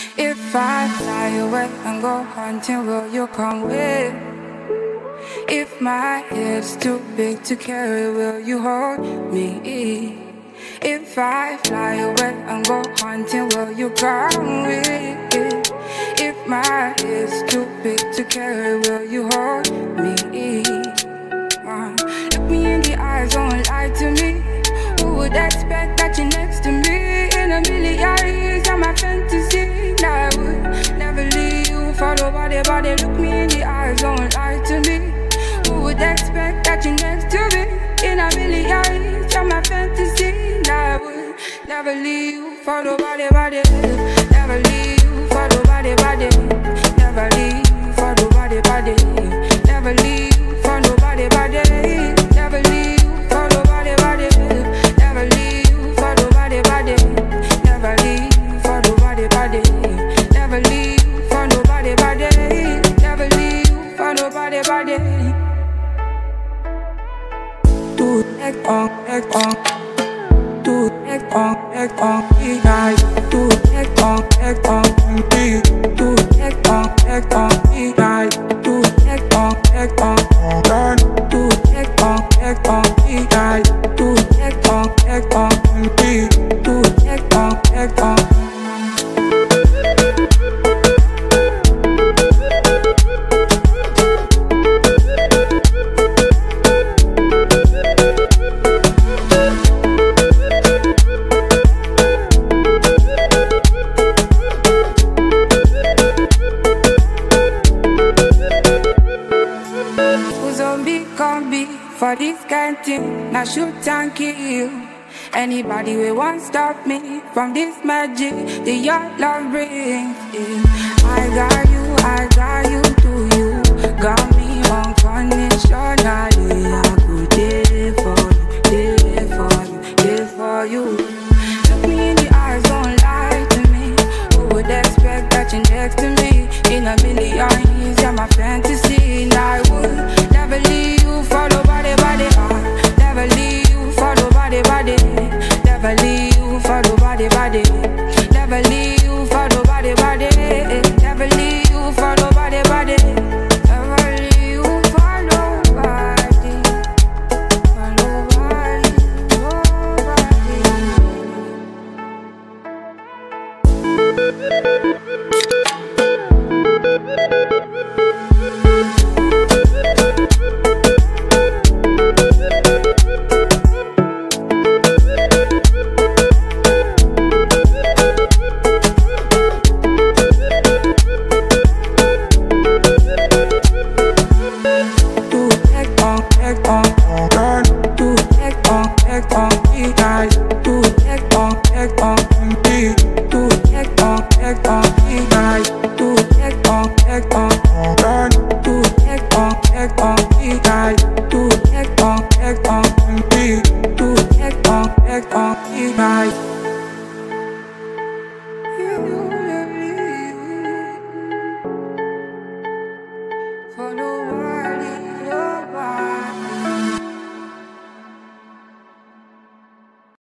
If I fly away and go hunting, will you come with? If my head's too big to carry, will you hold me? If I fly away and go hunting, will you come with? If my head's too big to carry, will you hold me? Look me in the eyes, don't lie to me. Who would expect that you're next to me? In a million years, I'm a fantasy. Now I would never leave you for nobody. Look me in the eyes, don't lie to me. Who would expect that you're next to me? In a million years, I'm a fantasy. Now I would never leave you for nobody. Never leave you for nobody. Never leave you for nobody. Never leave you for nobody. Never leave you for nobody. Never leave you for nobody. Never leave you for nobody. Never leave you for nobody. Never leave you for nobody. Do it on, do it on, I do it on, me. Do it on, I do it on, God. Do it on, I do it on, me. Do it on. For this kind of thing, now shoot and kill. Anybody will won't stop me from this magic that your love brings in. I got you, do you? Got me unconditionally. I could there for you. Look me in the eyes, don't lie to me. Who would expect that you're next to me? In a million years, you're my fantasy. And I would never leave you for nobody. Never leave you for nobody. Never leave you for nobody. Never leave you for nobody. Never leave you for nobody. Never leave you for nobody.